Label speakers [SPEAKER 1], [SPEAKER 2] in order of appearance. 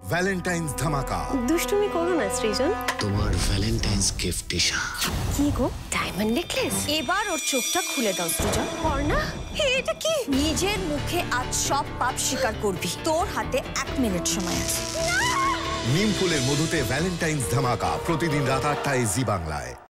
[SPEAKER 1] Valentine's ধামাকা।
[SPEAKER 2] দুষ্টুমি করো না সৃজন।
[SPEAKER 3] তোমার ভ্যালেন্টাইন্স গিফট দিশা।
[SPEAKER 2] কি গো, ডায়মন্ড নেকলেস?
[SPEAKER 4] এবার ওর চোখটা খুলে দাও সৃজন।
[SPEAKER 2] পর্ণা, এটা কি?
[SPEAKER 4] নিজের মুখে আজ সব পাপ স্বীকার করবি। তোর হাতে 1 মিনিট সময় আছে।
[SPEAKER 1] নিম ফুলের মধুতে ভ্যালেন্টাইন্স ধামাকা প্রতিদিন রাত 8টায় জি বাংলায়।